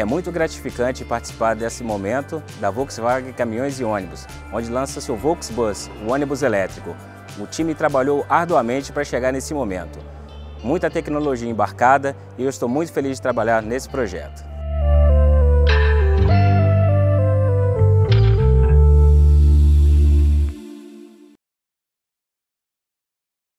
muito gratificante participar desse momento da Volkswagen Caminhões e Ônibus, onde lança seu Volksbus, o ônibus elétrico. O time trabalhou arduamente para chegar nesse momento. Muita tecnologia embarcada e eu estou muito feliz de trabalhar nesse projeto.